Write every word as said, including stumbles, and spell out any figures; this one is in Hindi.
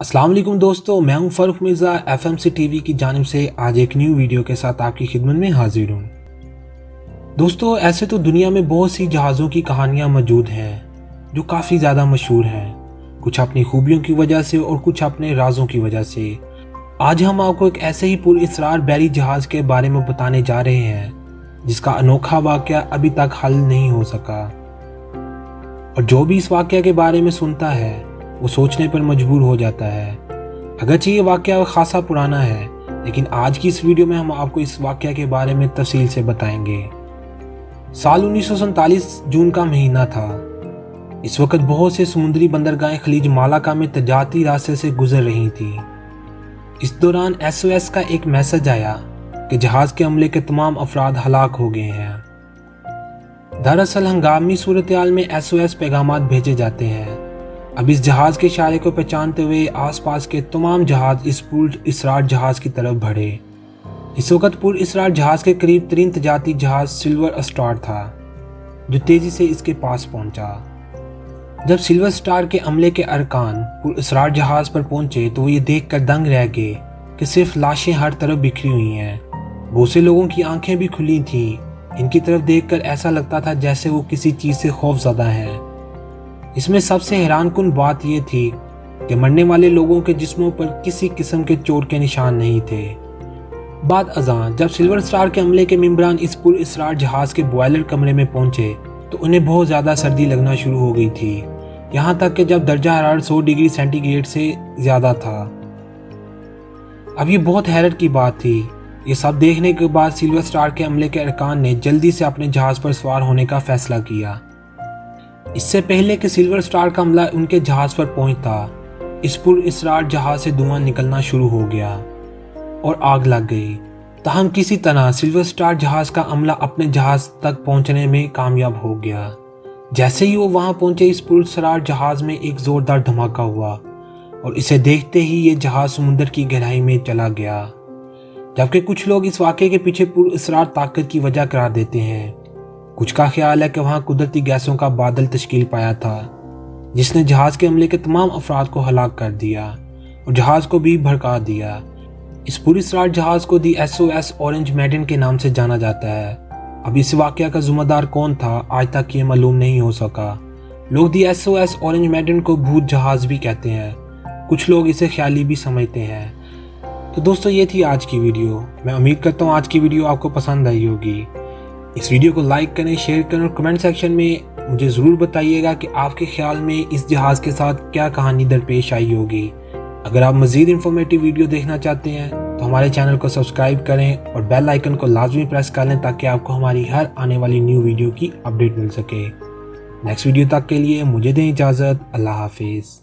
अस्सलाम वालेकुम दोस्तों, मैं हूं Farrukh Mirza F M C TV की जानिब से आज एक न्यू वीडियो के साथ आपकी खिदमत में हाजिर हूं। दोस्तों, ऐसे तो दुनिया में बहुत सी जहाज़ों की कहानियां मौजूद हैं जो काफ़ी ज़्यादा मशहूर हैं, कुछ अपनी खूबियों की वजह से और कुछ अपने राजों की वजह से। आज हम आपको एक ऐसे ही पुरअसरार बहरी जहाज़ के बारे में बताने जा रहे हैं जिसका अनोखा वाक़या अभी तक हल नहीं हो सका, और जो भी इस वाक़या के बारे में सुनता है वो सोचने पर मजबूर हो जाता है। अगरचे ये वाक़या खासा पुराना है, लेकिन आज की इस वीडियो में हम आपको इस वाक़या के बारे में तफसील से बताएंगे। साल उन्नीस सौ सैंतालीस जून का महीना था। इस वक्त बहुत से समुद्री बंदरगाहें खलीज मालाका में तजारती रास्ते से गुजर रही थी। इस दौरान एस ओ एस का एक मैसेज आया कि जहाज़ के अमले के तमाम अफराद हलाक हो गए हैं। दरअसल हंगामी सूरत-ए-हाल में एस ओ एस पैगामात भेजे जाते हैं। अब इस जहाज़ के इशारे को पहचानते हुए आसपास के तमाम जहाज़ इस पुरअसरार जहाज़ की तरफ बढ़े। इस वक्त पुरअसरार जहाज़ के करीब तरीन तजारती जहाज़ सिल्वर स्टार था जो तेज़ी से इसके पास पहुंचा। जब सिल्वर स्टार के अमले के अरकान पुरअसरार जहाज़ पर पहुंचे तो वो ये देख कर दंग रह गए कि सिर्फ लाशें हर तरफ बिखरी हुई हैं। बहुत से लोगों की आंखें भी खुली थीं। इनकी तरफ देखकर ऐसा लगता था जैसे वो किसी चीज़ से खौफज़दा हैं। इसमें सबसे हैरानकुन बात यह थी कि मरने वाले लोगों के जिस्मों पर किसी किस्म के चोट के निशान नहीं थे। बाद अज़ां जब सिल्वर स्टार के अमले के मेंबरान इस पुरअसरार जहाज़ के बॉयलर कमरे में पहुंचे तो उन्हें बहुत ज़्यादा सर्दी लगना शुरू हो गई थी, यहाँ तक कि जब दर्जा हरारत सौ डिग्री सेंटीग्रेड से ज़्यादा था। अब ये बहुत हैरत की बात थी। ये सब देखने के बाद सिल्वर स्टार के अमले के अरकान ने जल्दी से अपने जहाज़ पर सवार होने का फैसला किया। इससे पहले कि सिल्वर स्टार का अमला उनके जहाज़ पर पहुंचता, इस पुरअसरार जहाज़ से धुआं निकलना शुरू हो गया और आग लग गई। ताहम किसी तरह सिल्वर स्टार जहाज़ का अमला अपने जहाज़ तक पहुंचने में कामयाब हो गया। जैसे ही वो वहां पहुंचे, इस पुरअसरार जहाज़ में एक ज़ोरदार धमाका हुआ और इसे देखते ही ये जहाज़ समुद्र की गहराई में चला गया। जबकि कुछ लोग इस वाक़े के पीछे पुरअसरार ताकत की वजह करार देते हैं। कुछ का ख्याल है कि वहां कुदरती गैसों का बादल तश्कील पाया था जिसने जहाज़ के अमले के तमाम अफराद को हलाक कर दिया और जहाज़ को भी भड़का दिया। इस पुरअसरार जहाज़ को the S O S Orange Medan के नाम से जाना जाता है। अब इस वाक़या का ज़िम्मेदार कौन था आज तक ये मालूम नहीं हो सका। लोग the S O S Orange Medan को भूत जहाज़ भी कहते हैं, कुछ लोग इसे ख्याली भी समझते हैं। तो दोस्तों, ये थी आज की वीडियो। मैं उम्मीद करता हूँ आज की वीडियो आपको पसंद आई होगी। इस वीडियो को लाइक करें, शेयर करें और कमेंट सेक्शन में मुझे ज़रूर बताइएगा कि आपके ख्याल में इस जहाज़ के साथ क्या कहानी दरपेश आई होगी। अगर आप मज़ीद इंफॉर्मेटिव वीडियो देखना चाहते हैं तो हमारे चैनल को सब्सक्राइब करें और बेल आइकन को लाजमी प्रेस कर लें ताकि आपको हमारी हर आने वाली न्यू वीडियो की अपडेट मिल सके। नेक्स्ट वीडियो तक के लिए मुझे दें इजाज़त। अल्लाह हाफिज़।